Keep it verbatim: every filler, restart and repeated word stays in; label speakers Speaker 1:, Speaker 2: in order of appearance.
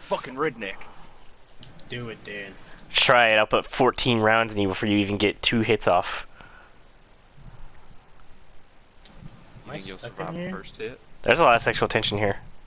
Speaker 1: fucking redneck.
Speaker 2: Do it, Dan.
Speaker 3: Try it. I'll put fourteen rounds in you before you even get two hits off.
Speaker 2: Am I
Speaker 4: You think you'll
Speaker 2: stuck in
Speaker 4: survive the
Speaker 2: here?
Speaker 4: first hit?
Speaker 3: There's a lot of sexual tension here.